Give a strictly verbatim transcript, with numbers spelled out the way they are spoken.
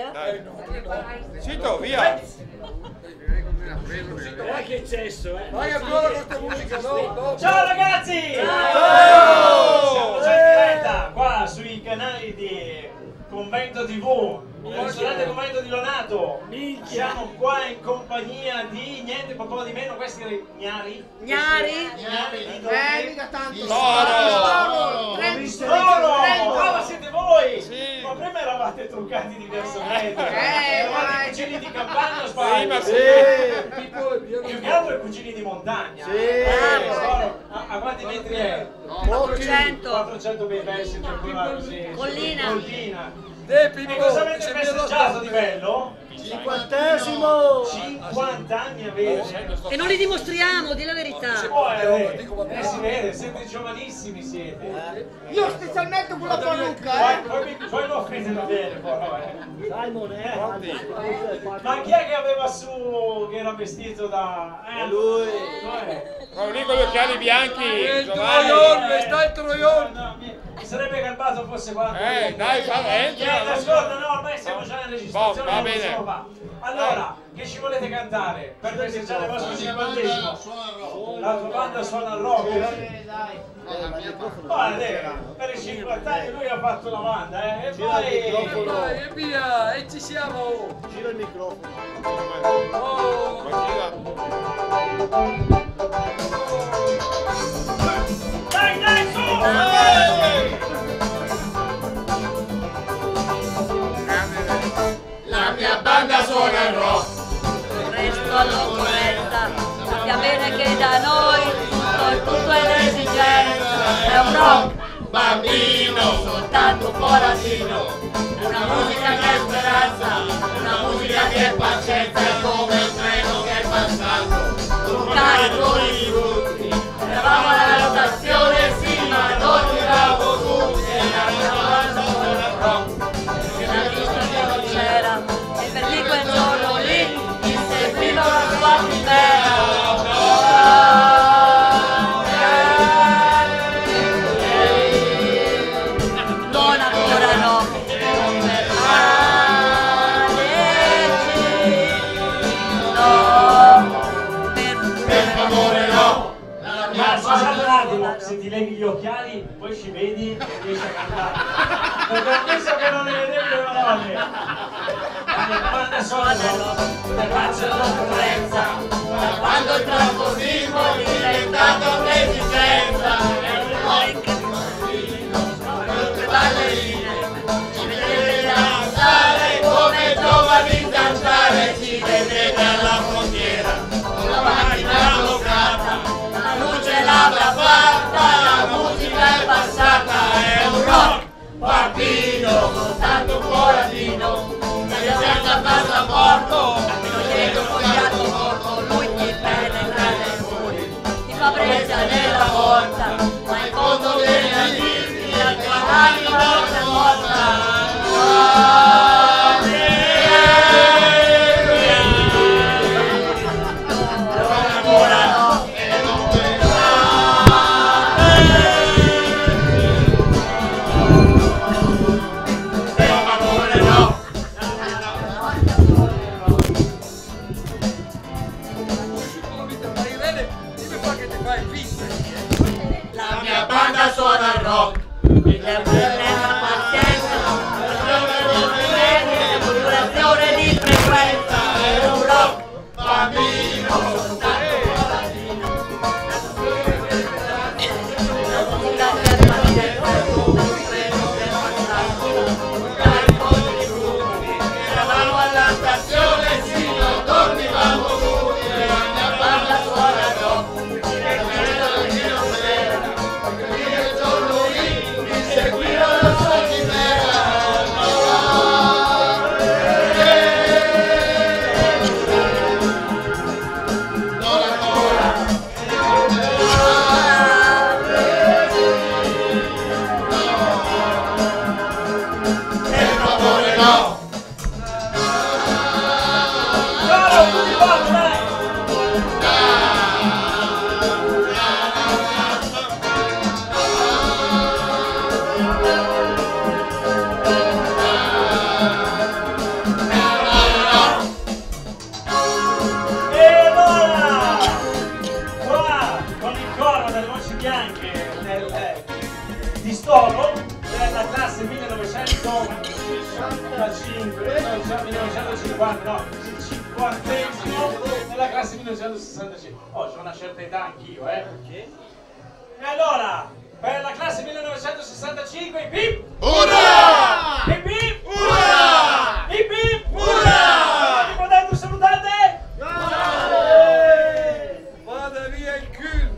Dai. Cito, via. Vai che eccesso, eh! Vai ancora questa musica, no? Ciao ragazzi! Ciao! Siamo già in diretta qua sui canali di Convento tivù, il ristorante Convento di Lonato. Siamo qua in compagnia di niente poco di meno, questi gnari. Gnari? Gnari di Eh, mica tanto. Toro! Toro! Brava siete voi! Sì. Ma prima eravate truccati diversamente. Eh, Eravate dai. cugini di campagna o sbaglio? Prima sì. Più che altro i cugini di montagna. Sì. Eh, Toro, a, a quanti metri è? quattrocento. quattrocento bei versi circolari così. Collina. Collina. Te E Pippo, cosa avete festeggiato di bello? cinquantesimo! cinquanta anni avete? E non li dimostriamo, di la verità. Oh, eh, eh, si vede, siete giovanissimi siete. Io specialmente con la parrucca, Poi, eh! poi, poi lo offrite da bene però, eh. Simon, eh! Ma chi è che aveva su, che era vestito da... Eh, lui! Quello lì con gli occhiali bianchi. Il Giovanni. troion, sta il troion! No, mi, mi sarebbe garbato fosse qua. Eh, dai, fa, entra. Eh, ascolta, no, ormai siamo già in registrazione. Va- va non bene. possiamo fare. Allora, che ci volete cantare per festeggiare il vostro cinquantesimo? La tua banda suona il rock. Guarda, per i cinquanta anni lui ha fatto la banda, eh, e poi... E vai, e via, e ci siamo! Gira il microfono. Oh! Dai, dai, su! La mia banda suona il rock. Resto all'occorrenza, sappia bene che da noi tutto, tutto è l'esigenza. È un rock Bambino, soltanto un po' latino, una musica che è speranza, una musica che è pazienza, è come il treno che è passato, un carico di frutti. eravamo alla rotazione, sì, ma non Bravo tutti, e la mia banda suona il rock. la vista che non c'era, e per lì quel giorno lì mi seguiva una sua primera. Non ancora no, non fermarci, no, per, Per favore no. Ma scusate un attimo, se ti leghi gli occhiali, poi ci vedi e riesci a cantare. Perché penso che non ne vedevi le parole. La mia banda suona il rock, per faccia l'occorrenza. Da quando il trasformismo è diventato un'esigenza, è un rock ballerine, ci vedrete danzare come giovani danzare, ci vedrete alla frontiera, con la macchina bloccata, la luce l'avrà fatta, la musica è passata, è un rock bambino, soltanto un po' latino, senza passaporto, non chiedo un fiato corto, lui ti penetra nei muri, ti fa presa nella porta, ma in fondo viene a dirti la tua anima non è morta. Non ancora no, e non verrà. Per favore no. La mia banda suona il rock. la pazienza, la modulazione di frequenza, È un rock bambino, soltanto un po' latino. la musica che è pazienza, come un treno che è passato, un carico di frutti, Eravamo alla stazione, sì, non dormivamo tutti. La mia banda suona il rock. E quello che non c'era, perché il giorno lì mi seguirono cinquanta, no, il cinquantesimo nella classe millenovecentosessantacinque. Oh, c'ho una certa età anch'io, eh. E allora, per la classe millenovecentosessantacinque, ip ip! Urrà! Ip ip! Urrà! Ip ip! Urrà! Vi potete salutate? Vada via il culo!